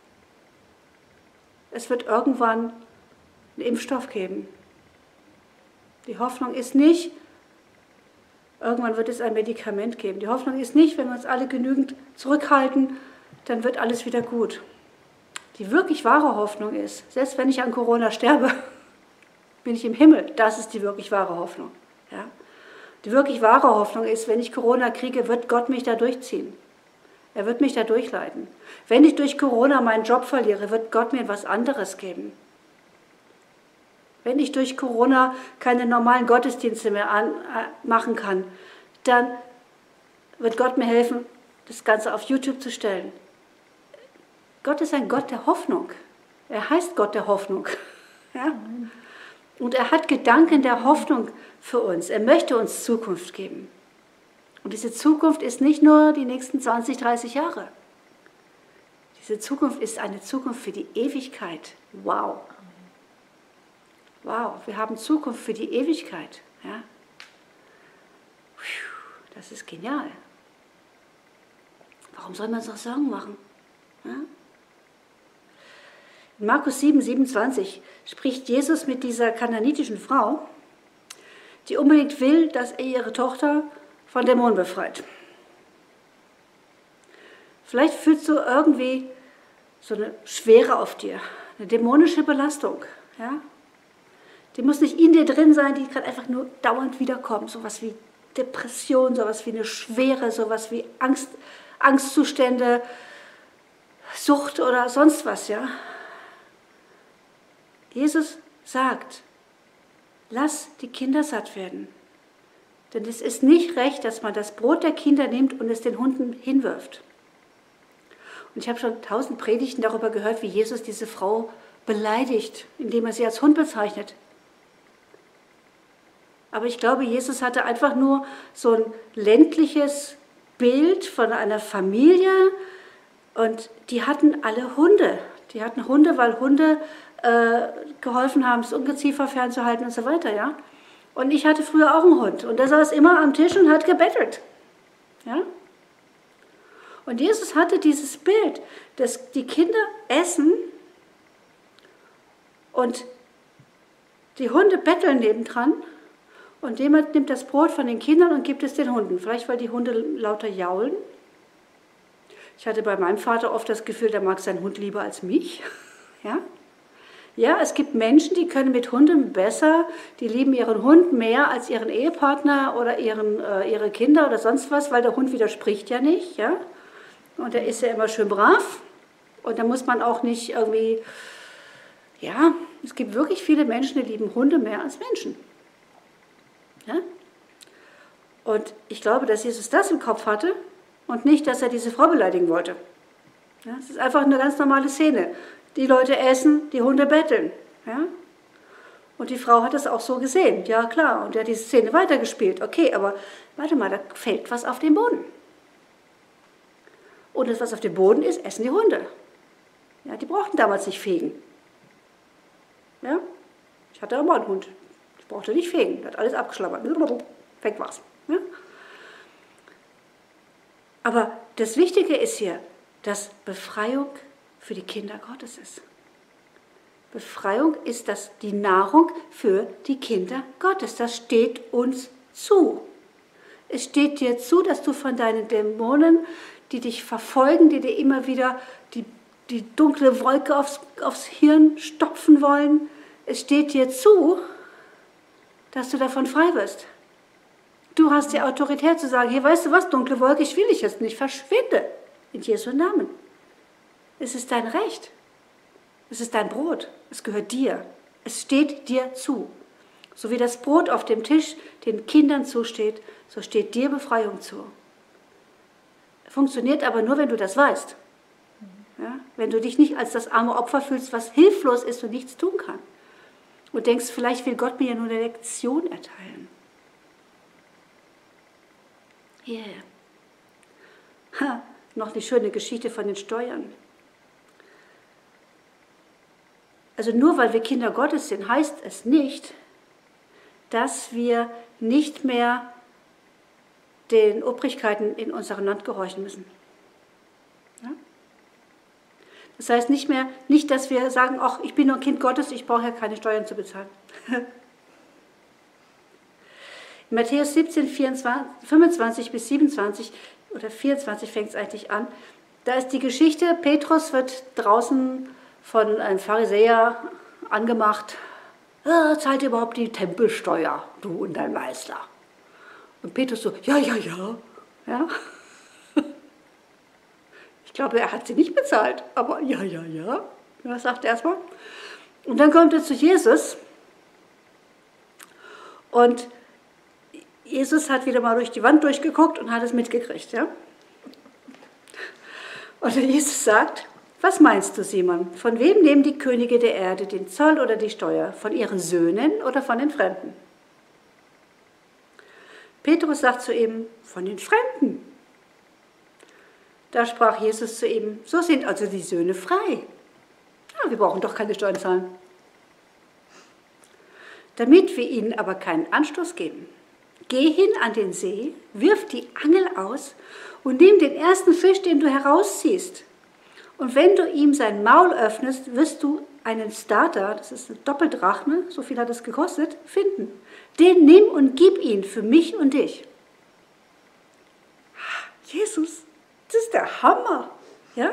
es wird irgendwann einen Impfstoff geben. Die Hoffnung ist nicht, irgendwann wird es ein Medikament geben. Die Hoffnung ist nicht, wenn wir uns alle genügend zurückhalten, dann wird alles wieder gut. Die wirklich wahre Hoffnung ist, selbst wenn ich an Corona sterbe, bin ich im Himmel. Das ist die wirklich wahre Hoffnung. Ja? Die wirklich wahre Hoffnung ist, wenn ich Corona kriege, wird Gott mich da durchziehen. Er wird mich da durchleiten. Wenn ich durch Corona meinen Job verliere, wird Gott mir was anderes geben. Wenn ich durch Corona keine normalen Gottesdienste mehr machen kann, dann wird Gott mir helfen, das Ganze auf YouTube zu stellen. Gott ist ein Gott der Hoffnung. Er heißt Gott der Hoffnung. Ja? Und er hat Gedanken der Hoffnung für uns. Er möchte uns Zukunft geben. Und diese Zukunft ist nicht nur die nächsten 20, 30 Jahre. Diese Zukunft ist eine Zukunft für die Ewigkeit. Wow. Wow, wir haben Zukunft für die Ewigkeit. Ja? Das ist genial. Warum soll man so Sorgen machen? Ja? In Markus 7, 27 spricht Jesus mit dieser kanaanitischen Frau, die unbedingt will, dass er ihre Tochter von Dämonen befreit. Vielleicht fühlst du irgendwie so eine Schwere auf dir, eine dämonische Belastung. Ja? Die muss nicht in dir drin sein, die kann einfach nur dauernd wiederkommen. Sowas wie Depression, sowas wie eine Schwere, sowas wie Angstzustände, Sucht oder sonst was. Ja? Jesus sagt, lass die Kinder satt werden. Denn es ist nicht recht, dass man das Brot der Kinder nimmt und es den Hunden hinwirft. Und ich habe schon 1000 Predigten darüber gehört, wie Jesus diese Frau beleidigt, indem er sie als Hund bezeichnet. Aber ich glaube, Jesus hatte einfach nur so ein ländliches Bild von einer Familie und die hatten alle Hunde. Die hatten Hunde, weil Hunde geholfen haben, das Ungeziefer fernzuhalten und so weiter. Ja? Und ich hatte früher auch einen Hund und der saß immer am Tisch und hat gebettelt. Ja? Und Jesus hatte dieses Bild, dass die Kinder essen Und die Hunde betteln nebendran und jemand nimmt das Brot von den Kindern und gibt es den Hunden. Vielleicht, weil die Hunde lauter jaulen. Ich hatte bei meinem Vater oft das Gefühl, der mag seinen Hund lieber als mich. Ja? Ja, es gibt Menschen, die können mit Hunden besser, die lieben ihren Hund mehr als ihren Ehepartner oder ihre Kinder oder sonst was, weil der Hund widerspricht ja nicht. Ja? Und der ist ja immer schön brav. Und da muss man auch nicht irgendwie, ja, es gibt wirklich viele Menschen, die lieben Hunde mehr als Menschen. Ja? Und ich glaube, dass Jesus das im Kopf hatte und nicht, dass er diese Frau beleidigen wollte. Ja? Es ist einfach eine ganz normale Szene. Die Leute essen, die Hunde betteln. Ja? Und die Frau hat das auch so gesehen. Ja, klar. Und er hat diese Szene weitergespielt. Okay, aber warte mal, da fällt was auf den Boden. Und das, was auf dem Boden ist, essen die Hunde. Ja, die brauchten damals nicht fegen. Ja? Ich hatte auch mal einen Hund. Ich brauchte nicht fegen. Der hat alles abgeschlabbert. Weg war's. Ja? Aber das Wichtige ist hier, dass Befreiung für die Kinder Gottes ist. Befreiung ist die Nahrung für die Kinder Gottes. Das steht uns zu. Es steht dir zu, dass du von deinen Dämonen, die dich verfolgen, die dir immer wieder die dunkle Wolke aufs Hirn stopfen wollen, es steht dir zu, dass du davon frei wirst. Du hast die Autorität zu sagen, hey, weißt du was, dunkle Wolke, ich will dich jetzt nicht, verschwinde in Jesu Namen. Es ist dein Recht. Es ist dein Brot. Es gehört dir. Es steht dir zu. So wie das Brot auf dem Tisch den Kindern zusteht, so steht dir Befreiung zu. Funktioniert aber nur, wenn du das weißt. Ja? Wenn du dich nicht als das arme Opfer fühlst, was hilflos ist und nichts tun kann. Und denkst, vielleicht will Gott mir ja nur eine Lektion erteilen. Yeah. Noch eine schöne Geschichte von den Steuern. Also nur weil wir Kinder Gottes sind, heißt es nicht, dass wir nicht mehr den Obrigkeiten in unserem Land gehorchen müssen. Ja? Das heißt nicht, dass wir sagen, ach, ich bin nur ein Kind Gottes, ich brauche ja keine Steuern zu bezahlen. In Matthäus 17, 25 bis 27 oder 24 fängt es eigentlich an, da ist die Geschichte, Petrus wird draußen von einem Pharisäer angemacht, zahlt ihr überhaupt die Tempelsteuer, du und dein Meister? Und Petrus so, ja. Ja? Ich glaube, er hat sie nicht bezahlt, aber ja. Was sagt er erstmal? Und dann kommt er zu Jesus und Jesus hat wieder mal durch die Wand durchgeguckt und hat es mitgekriegt. Ja? Und Jesus sagt, was meinst du, Simon? Von wem nehmen die Könige der Erde den Zoll oder die Steuer? Von ihren Söhnen oder von den Fremden? Petrus sagt zu ihm, von den Fremden. Da sprach Jesus zu ihm, so sind also die Söhne frei. Ja, wir brauchen doch keine Steuern zahlen. Damit wir ihnen aber keinen Anstoß geben, geh hin an den See, wirf die Angel aus und nimm den ersten Fisch, den du herausziehst. Und wenn du ihm sein Maul öffnest, wirst du einen Starter, das ist eine Doppeldrachme, so viel hat es gekostet, finden. Den nimm und gib ihn für mich und dich. Jesus, das ist der Hammer. Ja?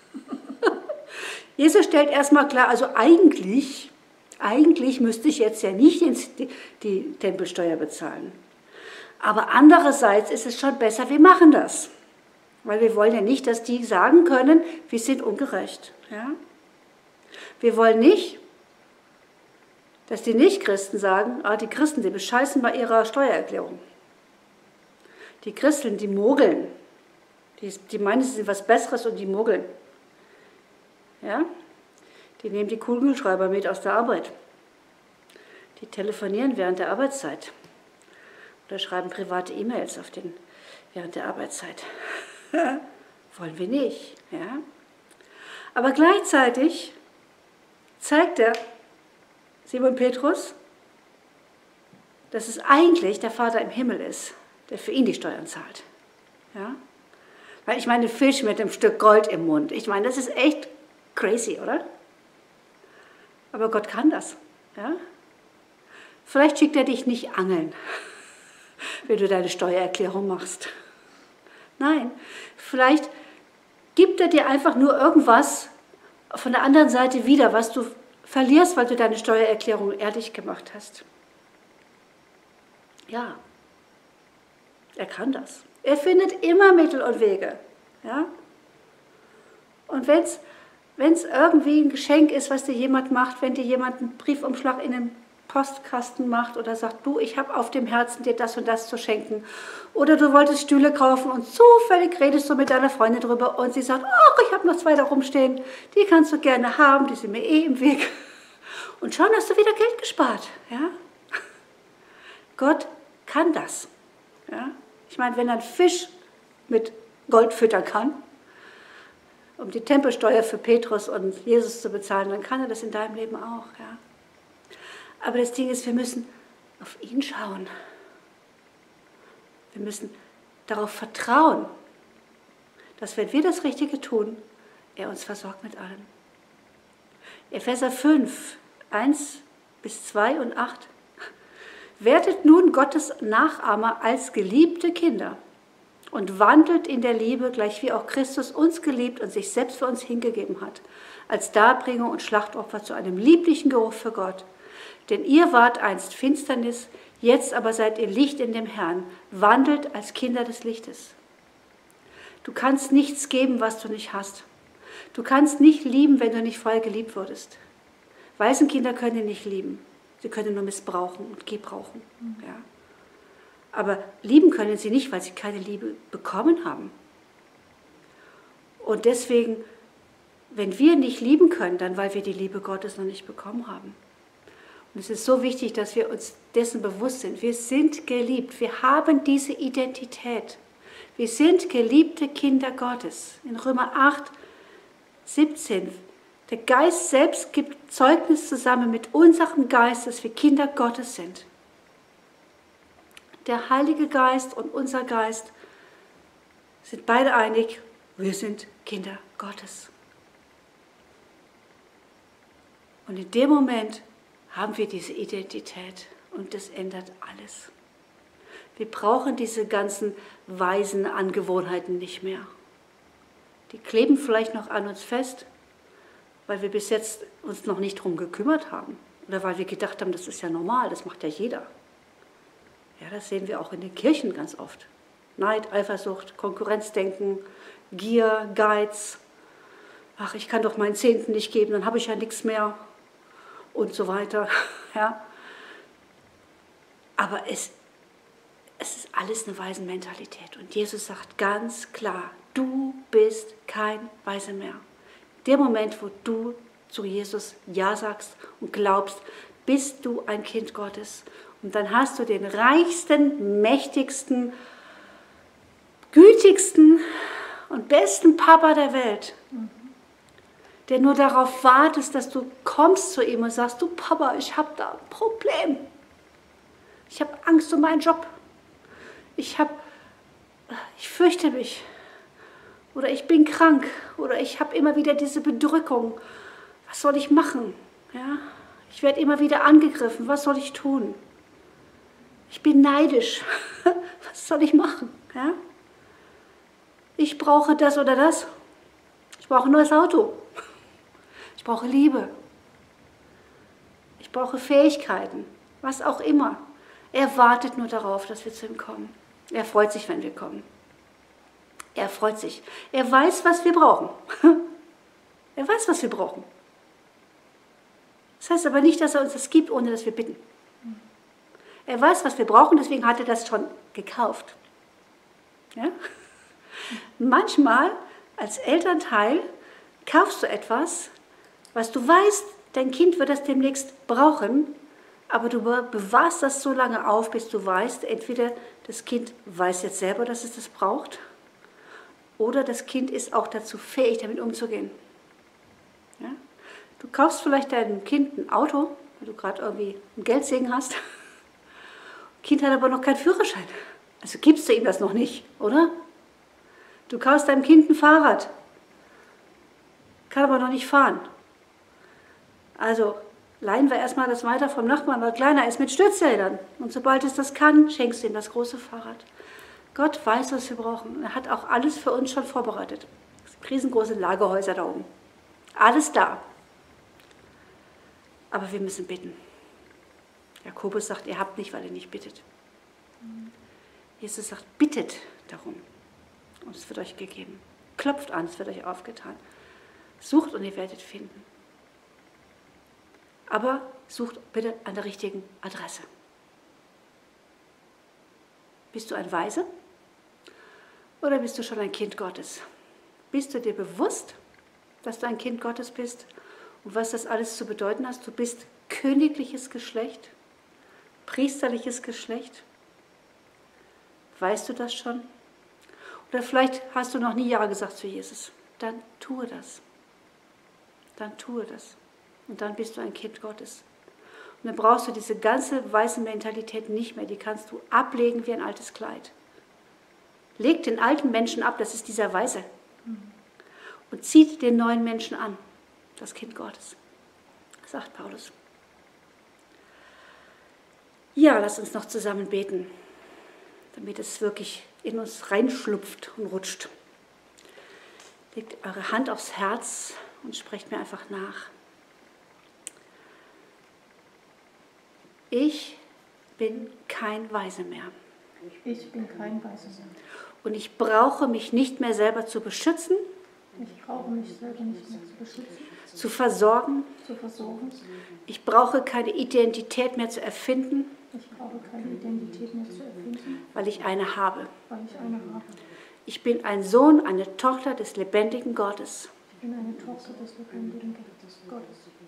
Jesus stellt erstmal klar, also eigentlich müsste ich jetzt ja nicht die Tempelsteuer bezahlen. Aber andererseits ist es schon besser, wir machen das. Weil wir wollen ja nicht, dass die sagen können, wir sind ungerecht. Ja? Wir wollen nicht, dass die Nichtchristen sagen, die Christen, die bescheißen bei ihrer Steuererklärung. Die Christen, die mogeln. Die meinen, sie sind was Besseres und die mogeln. Ja? Die nehmen die Kugelschreiber mit aus der Arbeit. Die telefonieren während der Arbeitszeit. Oder schreiben private E-Mails während der Arbeitszeit. Wollen wir nicht. Ja? Aber gleichzeitig zeigt er Simon Petrus, dass es eigentlich der Vater im Himmel ist, der für ihn die Steuern zahlt. Ja? Weil ich meine, Fisch mit einem Stück Gold im Mund, ich meine, das ist echt crazy, oder? Aber Gott kann das. Ja? Vielleicht schickt er dich nicht angeln, wenn du deine Steuererklärung machst. Nein, vielleicht gibt er dir einfach nur irgendwas von der anderen Seite wieder, was du verlierst, weil du deine Steuererklärung ehrlich gemacht hast. Ja, er kann das. Er findet immer Mittel und Wege. Ja? Und wenn es irgendwie ein Geschenk ist, was dir jemand macht, wenn dir jemand einen Briefumschlag in den Postkasten macht oder sagt, du, ich habe auf dem Herzen, dir das und das zu schenken. Oder du wolltest Stühle kaufen und zufällig redest du mit deiner Freundin drüber und sie sagt, ach, ich habe noch 2 da rumstehen, die kannst du gerne haben, die sind mir eh im Weg. Und schon hast du wieder Geld gespart. Ja? Gott kann das. Ja? Ich meine, wenn er einen Fisch mit Gold füttern kann, um die Tempelsteuer für Petrus und Jesus zu bezahlen, dann kann er das in deinem Leben auch. Ja? Aber das Ding ist, wir müssen auf ihn schauen. Wir müssen darauf vertrauen, dass wenn wir das Richtige tun, er uns versorgt mit allem. Epheser 5, 1 bis 2 und 8. Werdet nun Gottes Nachahmer als geliebte Kinder und wandelt in der Liebe, gleich wie auch Christus uns geliebt und sich selbst für uns hingegeben hat, als Darbringer und Schlachtopfer zu einem lieblichen Geruch für Gott. Denn ihr wart einst Finsternis, jetzt aber seid ihr Licht in dem Herrn, wandelt als Kinder des Lichtes. Du kannst nichts geben, was du nicht hast. Du kannst nicht lieben, wenn du nicht voll geliebt wurdest. Waisenkinder können nicht lieben. Sie können nur missbrauchen und gebrauchen. Ja. Aber lieben können sie nicht, weil sie keine Liebe bekommen haben. Und deswegen, wenn wir nicht lieben können, dann weil wir die Liebe Gottes noch nicht bekommen haben. Und es ist so wichtig, dass wir uns dessen bewusst sind. Wir sind geliebt. Wir haben diese Identität. Wir sind geliebte Kinder Gottes. In Römer 8, 17. Der Geist selbst gibt Zeugnis zusammen mit unserem Geist, dass wir Kinder Gottes sind. Der Heilige Geist und unser Geist sind beide einig, wir sind Kinder Gottes. Und in dem Moment haben wir diese Identität und das ändert alles. Wir brauchen diese ganzen weisen Angewohnheiten nicht mehr. Die kleben vielleicht noch an uns fest, weil wir bis jetzt uns noch nicht drum gekümmert haben. Oder weil wir gedacht haben, das ist ja normal, das macht ja jeder. Ja, das sehen wir auch in den Kirchen ganz oft. Neid, Eifersucht, Konkurrenzdenken, Gier, Geiz. Ach, ich kann doch meinen Zehnten nicht geben, dann habe ich ja nichts mehr. Und so weiter. Ja. Aber es ist alles eine Waisenmentalität. Und Jesus sagt ganz klar, du bist kein Weise mehr. Der Moment, wo du zu Jesus Ja sagst und glaubst, bist du ein Kind Gottes. Und dann hast du den reichsten, mächtigsten, gütigsten und besten Papa der Welt, der nur darauf wartet, dass du kommst zu ihm und sagst, du Papa, ich habe da ein Problem. Ich habe Angst um meinen Job. Ich fürchte mich. Oder ich bin krank. Oder ich habe immer wieder diese Bedrückung. Was soll ich machen? Ja? Ich werde immer wieder angegriffen. Was soll ich tun? Ich bin neidisch. Was soll ich machen? Ja? Ich brauche das oder das. Ich brauche ein neues Auto. Ich brauche Liebe. Ich brauche Fähigkeiten. Was auch immer. Er wartet nur darauf, dass wir zu ihm kommen. Er freut sich, wenn wir kommen. Er freut sich. Er weiß, was wir brauchen. Er weiß, was wir brauchen. Das heißt aber nicht, dass er uns das gibt, ohne dass wir bitten. Er weiß, was wir brauchen, deswegen hat er das schon gekauft. Ja? Manchmal als Elternteil kaufst du etwas, was du weißt, dein Kind wird das demnächst brauchen, aber du bewahrst das so lange auf, bis du weißt, entweder das Kind weiß jetzt selber, dass es das braucht, oder das Kind ist auch dazu fähig, damit umzugehen. Ja? Du kaufst vielleicht deinem Kind ein Auto, weil du gerade irgendwie einen Geldsegen hast. Das Kind hat aber noch keinen Führerschein. Also gibst du ihm das noch nicht, oder? Du kaufst deinem Kind ein Fahrrad, kann aber noch nicht fahren. Also leihen wir erstmal das weiter vom Nachbarn, weil kleiner ist mit Stützrädern. Und sobald es das kann, schenkst du ihm das große Fahrrad. Gott weiß, was wir brauchen. Er hat auch alles für uns schon vorbereitet. Riesengroße Lagerhäuser da oben. Alles da. Aber wir müssen bitten. Jakobus sagt, ihr habt nicht, weil ihr nicht bittet. Jesus sagt, bittet darum. Und es wird euch gegeben. Klopft an, es wird euch aufgetan. Sucht und ihr werdet finden. Aber sucht bitte an der richtigen Adresse. Bist du ein Weise? Oder bist du schon ein Kind Gottes? Bist du dir bewusst, dass du ein Kind Gottes bist und was das alles zu bedeuten hat? Du bist königliches Geschlecht, priesterliches Geschlecht. Weißt du das schon? Oder vielleicht hast du noch nie Ja gesagt zu Jesus. Dann tue das. Dann tue das. Und dann bist du ein Kind Gottes. Und dann brauchst du diese ganze weiße Mentalität nicht mehr. Die kannst du ablegen wie ein altes Kleid. Leg den alten Menschen ab, das ist dieser Weiße. Und zieht den neuen Menschen an, das Kind Gottes, sagt Paulus. Ja, lass uns noch zusammen beten, damit es wirklich in uns reinschlupft und rutscht. Legt eure Hand aufs Herz und sprecht mir einfach nach. Ich bin kein Weise mehr. Ich bin kein Weiser mehr. Und ich brauche mich nicht mehr selber zu beschützen, Ich brauche mich selber nicht mehr zu beschützen, zu versorgen. zu versorgen. Ich brauche keine Identität mehr zu erfinden, Ich brauche keine Identität mehr zu erfinden, weil ich eine habe. weil ich eine habe. Ich bin ein Sohn, eine Tochter des lebendigen Gottes. Ich bin eine Tochter des lebendigen Gottes.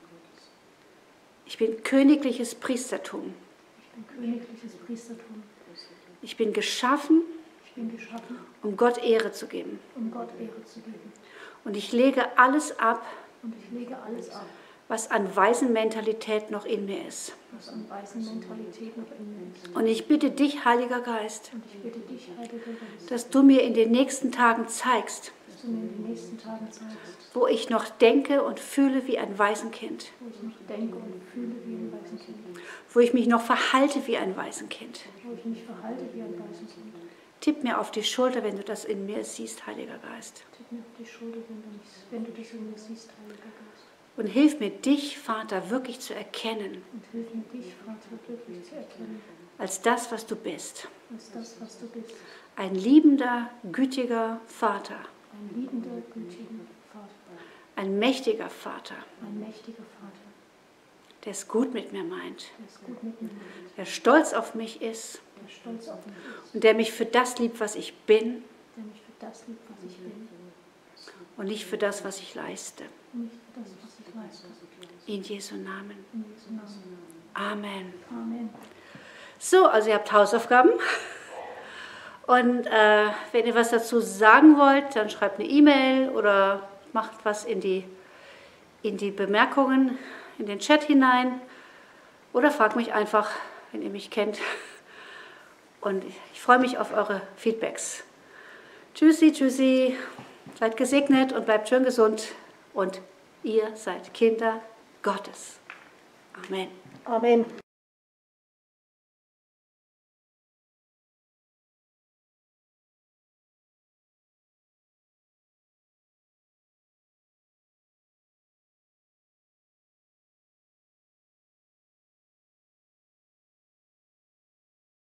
Ich bin königliches Priestertum. Ich bin königliches Priestertum. Ich bin geschaffen, Ich bin geschaffen, um Gott Ehre zu geben. um Gott Ehre zu geben. Und ich lege alles ab, Und ich lege alles ab, was an Waisenmentalität noch in mir ist. was an weißen Mentalität noch in mir ist. Und ich bitte dich, Heiliger Geist, Und ich bitte dich, Heiliger Geist, dass du mir in den nächsten Tagen zeigst, dass du mir in den nächsten Tagen zeigst, wo ich noch denke und fühle wie ein Waisenkind, wo ich noch denke und fühle wie ein Waisenkind, wo ich mich noch verhalte wie ein Waisenkind. wo ich mich verhalte wie ein Waisenkind. Tipp mir auf die Schulter, wenn du das in mir siehst, Heiliger Geist. Tipp mir auf die Schulter, wenn du das in mir siehst, Heiliger Geist. Und hilf mir, dich, Vater, wirklich zu erkennen, Und hilf mir, dich, Vater, wirklich zu erkennen, als das, was du bist. als das, was du bist. Ein liebender, gütiger Vater, Ein liebender, gütiger Vater, ein mächtiger Vater, ein mächtiger Vater, der es gut mit mir meint, der es gut mit mir meint, der stolz auf mich ist der stolz auf mich ist, und der mich für das liebt, was ich bin der mich für das liebt, was ich bin, und nicht für das, was ich leiste. und nicht für das, was ich leiste. In Jesu Namen. In Jesu Namen. Amen. Amen. So, also ihr habt Hausaufgaben. Und wenn ihr was dazu sagen wollt, dann schreibt eine E-Mail oder macht was in die Bemerkungen, in den Chat hinein. Oder fragt mich einfach, wenn ihr mich kennt. Und ich freue mich auf eure Feedbacks. Tschüssi, tschüssi. Seid gesegnet und bleibt schön gesund. Und ihr seid Kinder Gottes. Amen. Amen.